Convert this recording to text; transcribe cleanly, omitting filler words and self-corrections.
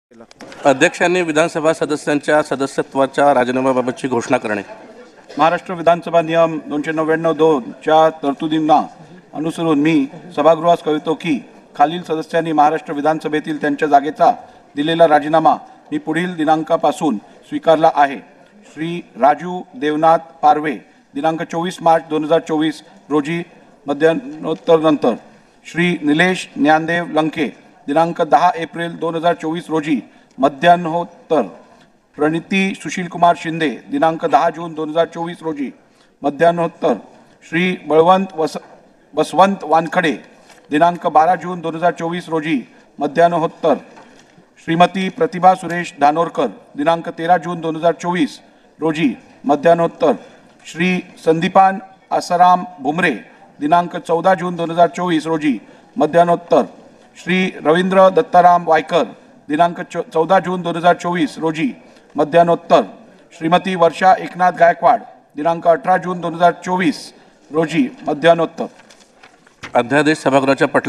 अध्यक्षांनी विधानसभा सदस्यांच्या सदस्यत्वाच्या राजीनाम्याबाबतची घोषणा करणे। महाराष्ट्र विधानसभा नियम 299(2) च्या तरतुदींना अनुसरून मी सभागृहास कळवितो की खालील सदस्यांनी महाराष्ट्र विधानसभेतील त्यांच्या जागेचा दिलेला राजीनामा मी पुढील दिनांकापासून स्वीकारला आहे। श्री राजू देवनाथ पारवे दिनांक 24 मार्च 2024 रोजी मध्यान्होत्तरनंतर, श्री निलेश ज्ञानदेव लंके दिनांक 10 एप्रिल 2024 रोजी मध्यान्होत्तर, प्रणिती सुशील कुमार शिंदे दिनांक 10 जून 2024 रोजी मध्यान्होत्तर, श्री बसवंत वानखडे दिनांक 12 जून 2024 रोजी मध्यान्होत्तर, श्रीमती प्रतिभा सुरेश धानोरकर दिनांक 13 जून 2024 रोजी मध्यान्होत्तर, श्री संदीपान आसाराम भुमरे दिनांक 14 जून 2024 रोजी मध्यान्होत्तर, श्री रवींद्र दत्ताराम वायकर दिनांक 14 जून 2024 रोजी मध्यान्होत्तर, श्रीमती वर्षा एकनाथ गायकवाड दिनांक 18 जून 2024 रोजी मध्यान्होत्तर। अध्यादेश सभागृहाच्या